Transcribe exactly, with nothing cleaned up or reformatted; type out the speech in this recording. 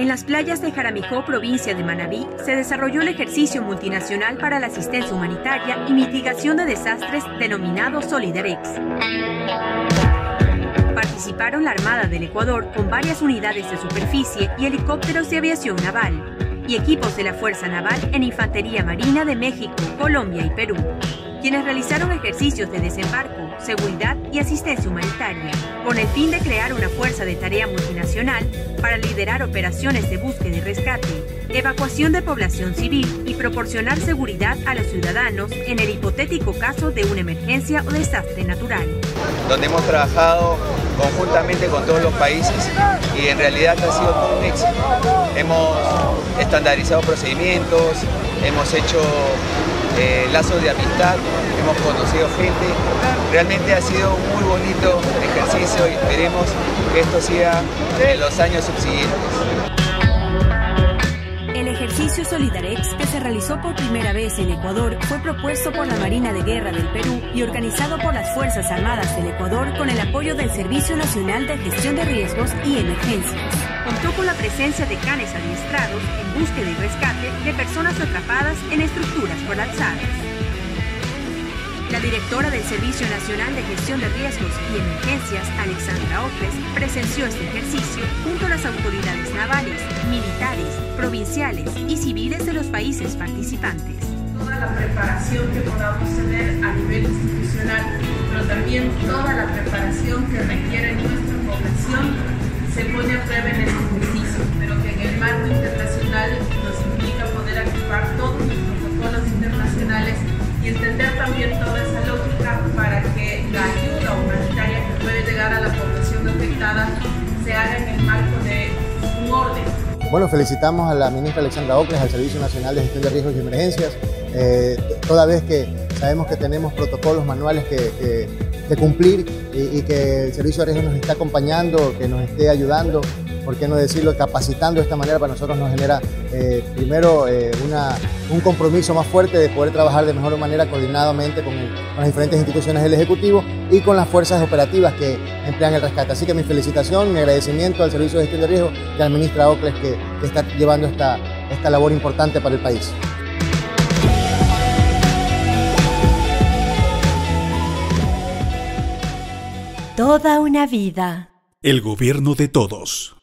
las playas de Jaramijó, provincia de Manabí, se desarrolló el ejercicio multinacional para la asistencia humanitaria y mitigación de desastres denominado Solidarex. Participaron la Armada del Ecuador con varias unidades de superficie y helicópteros de aviación naval, y equipos de la Fuerza Naval en Infantería Marina de México, Colombia y Perú, quienes realizaron ejercicios de desembarco, seguridad y asistencia humanitaria, con el fin de crear una fuerza de tarea multinacional para liderar operaciones de búsqueda y rescate, evacuación de población civil y proporcionar seguridad a los ciudadanos en el hipotético caso de una emergencia o desastre natural. Donde hemos trabajado conjuntamente con todos los países y en realidad ha sido todo un éxito. Hemos estandarizado procedimientos, hemos hecho eh, lazos de amistad, hemos conocido gente. Realmente ha sido un muy bonito ejercicio y esperemos que esto siga en los años subsiguientes. El ejercicio Solidarex, que se realizó por primera vez en Ecuador, fue propuesto por la Marina de Guerra del Perú y organizado por las Fuerzas Armadas del Ecuador con el apoyo del Servicio Nacional de Gestión de Riesgos y Emergencias. Contó con la presencia de canes adiestrados en búsqueda y rescate de personas atrapadas en estructuras colapsadas. La directora del Servicio Nacional de Gestión de Riesgos y Emergencias, Alexandra Ocles, presenció este ejercicio junto a las autoridades navales, militares, provinciales y civiles de los países participantes. Toda la preparación que podamos tener a nivel institucional, pero también toda la preparación que requiere nuestra población se pone a prueba en este ejercicio, pero que en el marco internacional nos implica poder activar todos los protocolos internacionales y entender también toda esa lógica para que la ayuda humanitaria que puede llegar a la población afectada se haga en el marco de un orden. Bueno, felicitamos a la ministra Alexandra Ocles, al Servicio Nacional de Gestión de Riesgos y Emergencias, eh, toda vez que sabemos que tenemos protocolos manuales que, que, que cumplir y, y que el Servicio de Riesgos nos está acompañando, que nos esté ayudando, por qué no decirlo, capacitando de esta manera para nosotros nos genera eh, primero eh, una, un compromiso más fuerte de poder trabajar de mejor manera coordinadamente con, el, con las diferentes instituciones del Ejecutivo y con las fuerzas operativas que emplean el rescate. Así que mi felicitación, mi agradecimiento al Servicio de Gestión de Riesgos y a la ministra Ocles que, que está llevando esta, esta labor importante para el país. Toda una vida. El gobierno de todos.